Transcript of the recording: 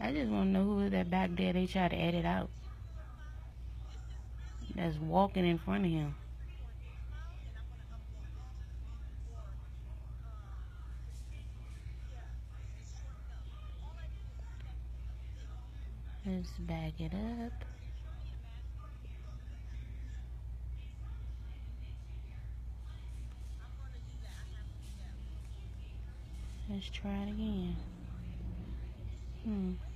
I just want to know who is that back there they try to edit out. That's walking in front of him. Let's back it up. Let's try it again.